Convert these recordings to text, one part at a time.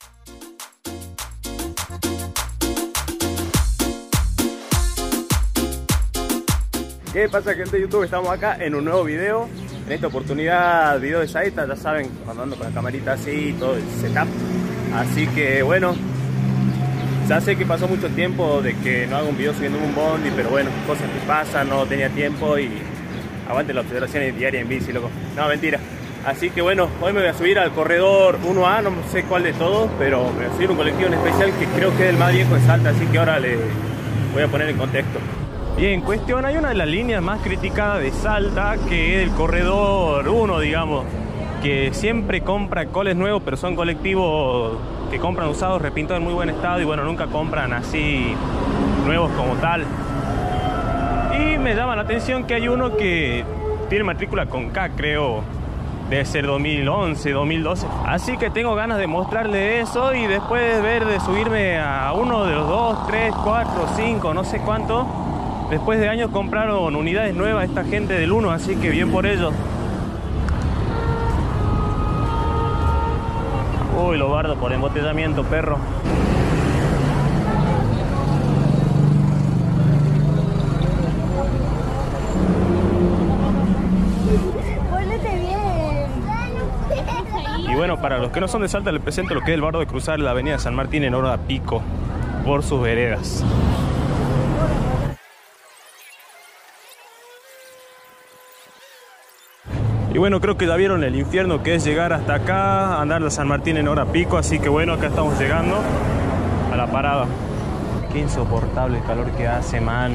¿Qué pasa, gente de YouTube? Estamos acá en un nuevo video. En esta oportunidad, video de Saeta, ya saben, cuando ando con la camarita así y todo el setup. Así que bueno, ya sé que pasó mucho tiempo de que no hago un video subiendo un bondi, pero bueno, cosas que pasan, no tenía tiempo y aguante la observación diaria en bici, loco. No, mentira. Así que bueno, hoy me voy a subir al corredor 1A, no sé cuál de todos, pero me voy a subir un colectivo en especial que creo que es el más viejo de Salta, así que ahora le voy a poner en contexto. Bien, cuestión, hay una de las líneas más criticadas de Salta, que es el corredor 1, digamos, que siempre compra coles nuevos, pero son colectivos que compran usados, repintados en muy buen estado y bueno, nunca compran así nuevos como tal. Y me llama la atención que hay uno que tiene matrícula con K, creo, debe ser 2011, 2012. Así que tengo ganas de mostrarle eso y después de subirme a uno de los 2, 3, 4, 5, no sé cuánto. Después de años compraron unidades nuevas esta gente del 1, así que bien por ellos. Uy, lo bardo por embotellamiento, perro. Ponete bien. Y bueno, para los que no son de Salta, les presento lo que es el bardo de cruzar la avenida San Martín en hora pico por sus veredas. Y bueno, creo que ya vieron el infierno que es llegar hasta acá, andar de San Martín en hora pico, así que bueno, acá estamos llegando a la parada. Qué insoportable el calor que hace, man.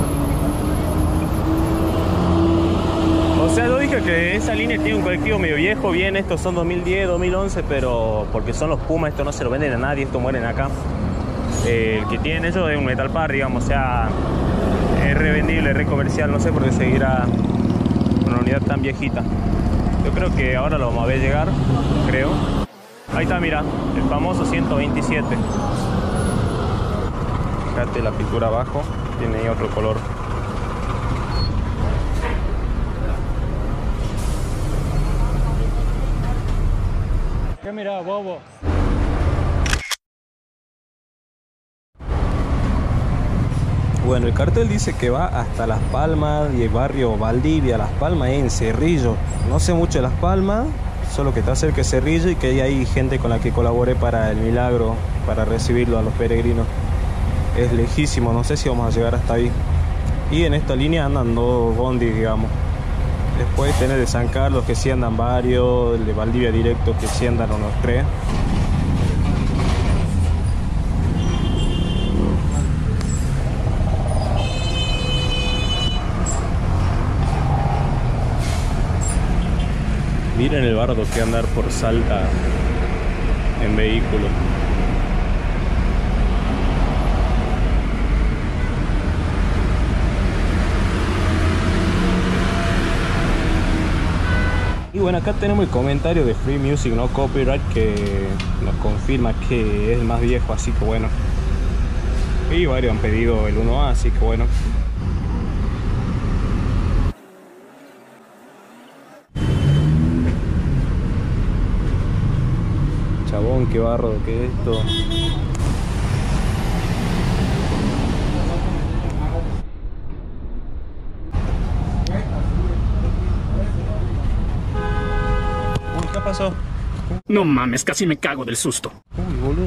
O sea, yo dije que esa línea tiene un colectivo medio viejo, bien, estos son 2010, 2011, pero porque son los Pumas, esto no se lo venden a nadie, estos mueren acá. El que tiene eso es un Metal Par, digamos, o sea, es revendible, es re comercial, no sé por qué seguirá una unidad tan viejita. Yo creo que ahora lo vamos a ver llegar, creo. Ahí está, mira, el famoso 127. Fíjate la pintura abajo, tiene ahí otro color. ¿Qué mira, bobo? Bueno, el cartel dice que va hasta Las Palmas y el barrio Valdivia. Las Palmas es en Cerrillo. No sé mucho de Las Palmas, solo que está cerca de Cerrillo y que hay ahí gente con la que colaboré para el milagro, para recibirlo a los peregrinos. Es lejísimo, no sé si vamos a llegar hasta ahí. Y en esta línea andan dos bondis, digamos. Después tenés de San Carlos que sí andan varios, el de Valdivia directo que sí andan unos 3. Miren el bardo que andar por Salta en vehículo. Y bueno, acá tenemos el comentario de Free Music No Copyright que nos confirma que es el más viejo, así que bueno. Y varios han pedido el 1A, así que bueno. Chabón, qué barro que es esto. ¿Qué pasó? No mames, casi me cago del susto. Uy, boludo.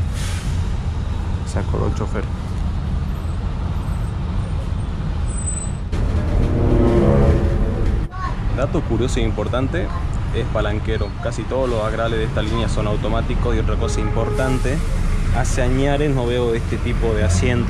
Se acordó el chofer. Dato curioso e importante. Es palanquero. Casi todos los agrales de esta línea son automáticos. Y otra cosa importante, hace añares no veo este tipo de asiento.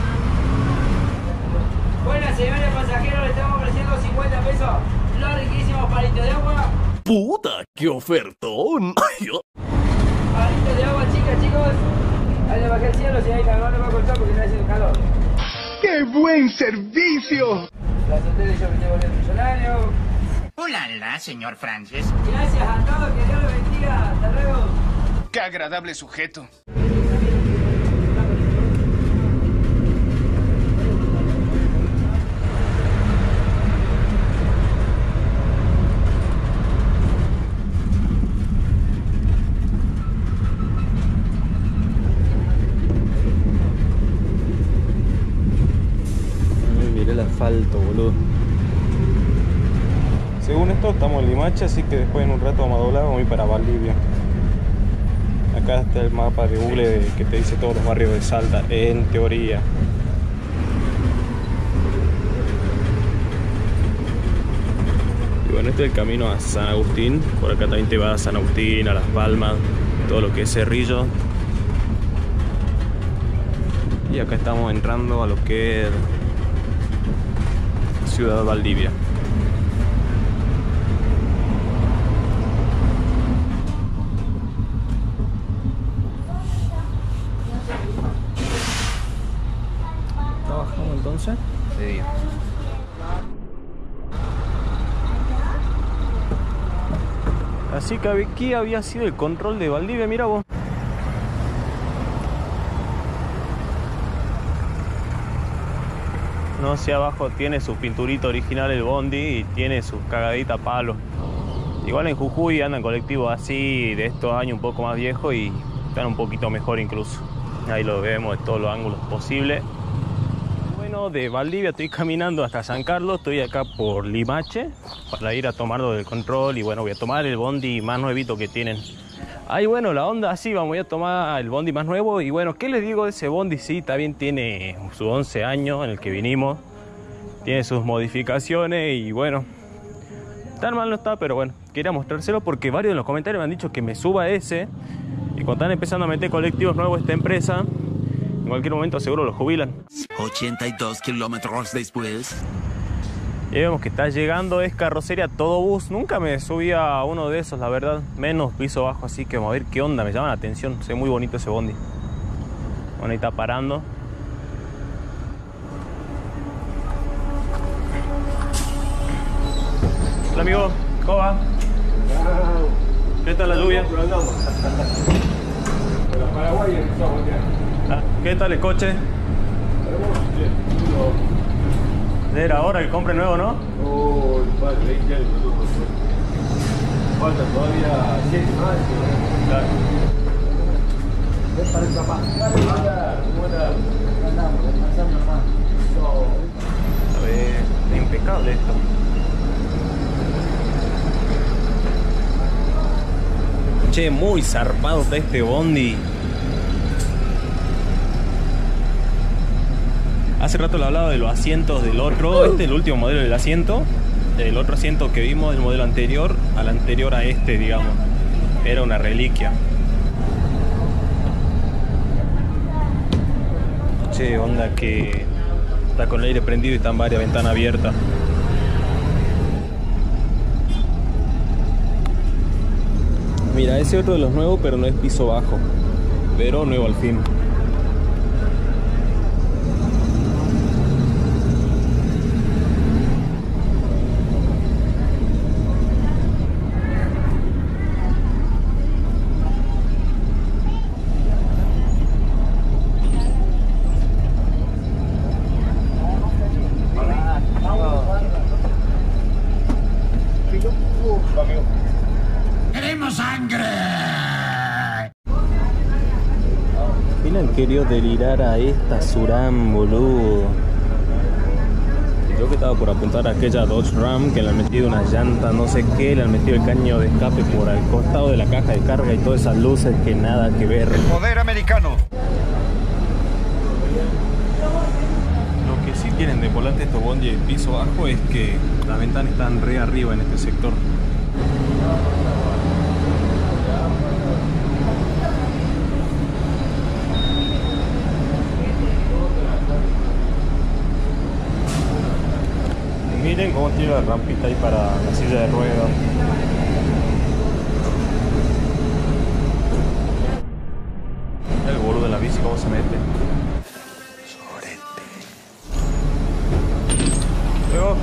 Buenas, señores pasajeros, le estamos ofreciendo 50 pesos los riquísimos palitos de agua. ¡Puta, qué ofertón! Palitos de agua, chicas, chicos. Ahí le bajé el cielo, si hay calor, no me va a cortar porque no hace calor. ¡Qué buen servicio! Las hoteles yo me llevo el millonario. Hola, señor Francis. Gracias a todos, que Dios los bendiga. Hasta luego. ¡Qué agradable sujeto! esto, boludo. Según esto estamos en Limache, así que después en un rato vamos a doblar, vamos a ir para Valdivia. Acá está el mapa de Google que te dice todos los barrios de Salta, en teoría. Y bueno, este es el camino a San Agustín. Por acá también te va a San Agustín, a Las Palmas, todo lo que es Cerrillo. Y acá estamos entrando a lo que es Ciudad Valdivia. ¿Trabajamos entonces? De día. Así que aquí había sido el control de Valdivia, mira vos. No, hacia abajo tiene su pinturita original el bondi y tiene sus cagaditas palos. Igual en Jujuy andan colectivos así de estos años un poco más viejos y están un poquito mejor incluso. Ahí lo vemos de todos los ángulos posibles. Bueno, de Valdivia estoy caminando hasta San Carlos, estoy acá por Limache para ir a tomarlo del control y bueno, voy a tomar el bondi más nuevito que tienen. Ay, bueno, la onda así, vamos a tomar el bondi más nuevo. Y bueno, ¿qué les digo de ese bondi? Sí, también tiene sus 11 años en el que vinimos. Tiene sus modificaciones y bueno, tan mal no está, pero bueno, quería mostrárselo porque varios en los comentarios me han dicho que me suba ese. Y cuando están empezando a meter colectivos nuevos esta empresa, en cualquier momento seguro lo jubilan. 82 kilómetros después. Ya vemos que está llegando, es carrocería todo bus. Nunca me subí a uno de esos, la verdad. Menos piso bajo, así que vamos a ver qué onda. Me llama la atención, se ve muy bonito ese bondi. Bueno, ahí está parando. Hola amigo, ¿cómo va? ¿Qué tal la lluvia? ¿Qué tal el coche? Era ahora el compre nuevo, ¿no? Oh, vale, 20 años. Falta todavía 7 más. Claro. Es para el papá. Hola, andamos, descansando nomás. A ver, es impecable esto. Che, muy zarpado está este bondi. Hace rato le hablaba de los asientos del otro, este es el último modelo del asiento. El otro asiento que vimos, el modelo anterior, al anterior a este, digamos. Era una reliquia. Che, onda que está con el aire prendido y están varias ventanas abiertas. Mira, ese otro de los nuevos, pero no es piso bajo. Pero nuevo al fin. ¡Queremos sangre! ¿Quién han querido delirar a esta Suram, boludo? Yo que estaba por apuntar a aquella Dodge Ram que le han metido una llanta, no sé qué, le han metido el caño de escape por al costado de la caja de carga y todas esas luces que nada que ver. El poder americano. Lo que sí tienen de volante estos bondi de piso bajo es que las ventanas están re arriba en este sector. Miren cómo tiene la rampita ahí para la silla de ruedas. El boludo de la bici, ¿cómo se mete? Luego.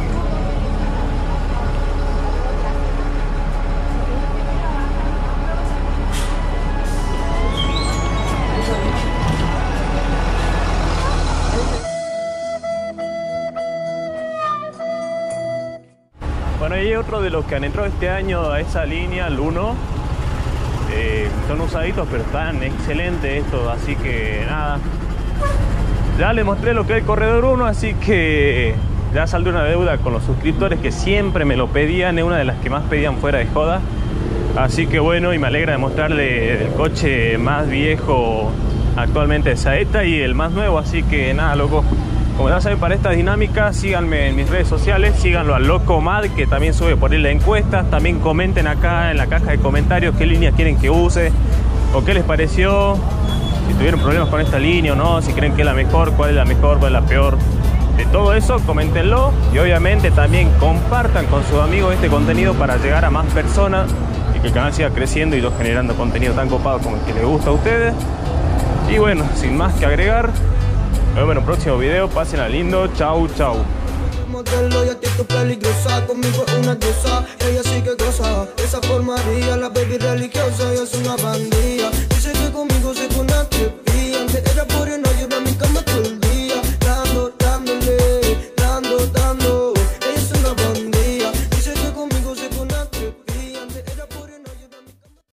Bueno, y hay otro de los que han entrado este año a esa línea, el 1. Son usaditos, pero están excelentes estos, así que nada. Ya les mostré lo que es el corredor 1, así que Ya saldré una deuda con los suscriptores que siempre me lo pedían, es una de las que más pedían fuera de joda. Así que bueno, y me alegra de mostrarle el coche más viejo actualmente de Saeta y el más nuevo. Así que nada, loco, como ya saben, para estas dinámicas síganme en mis redes sociales, síganlo al Loco Mad, que también sube por ahí las encuestas. También comenten acá en la caja de comentarios qué línea quieren que use o qué les pareció, si tuvieron problemas con esta línea o no, si creen que es la mejor, cuál es la mejor, cuál es la peor. De todo eso, coméntenlo y obviamente también compartan con sus amigos este contenido para llegar a más personas y que el canal siga creciendo y yo generando contenido tan copado como el que les gusta a ustedes. Y bueno, sin más que agregar, nos vemos en un próximo video. Pásenla lindo. Chau, chau. Modelo y actitud peligrosa, conmigo es una diosa, ella sí que goza, esa formaría, la baby religiosa, ella es una bandida, dice que conmigo se pone